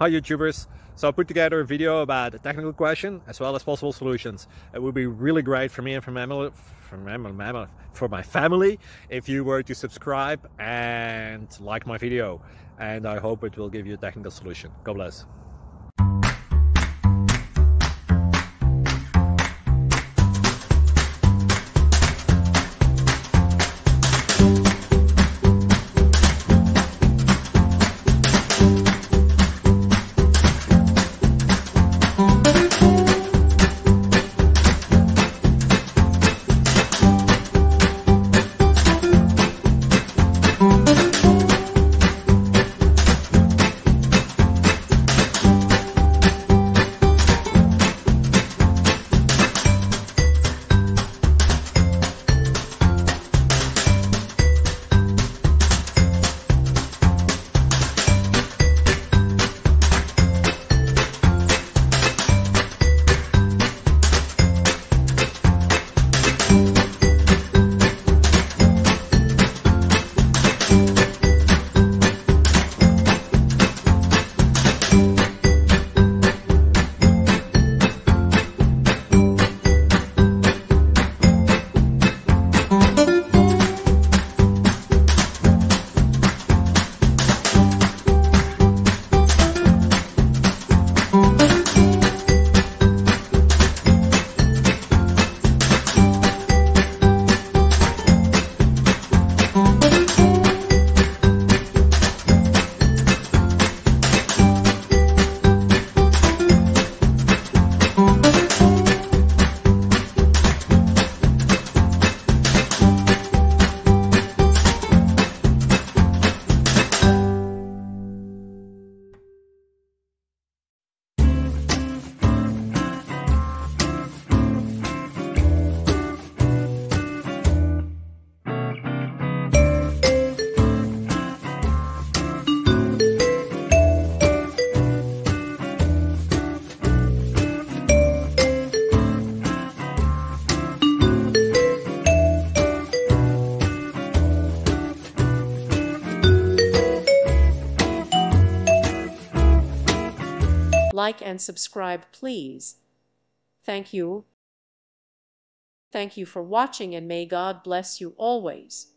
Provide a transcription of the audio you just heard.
Hi YouTubers! So I put together a video about a technical question as well as possible solutions. It would be really great for me and for my family if you were to subscribe and like my video, and I hope it will give you a technical solution. God bless. Like and subscribe, please. Thank you. Thank you for watching, and may God bless you always.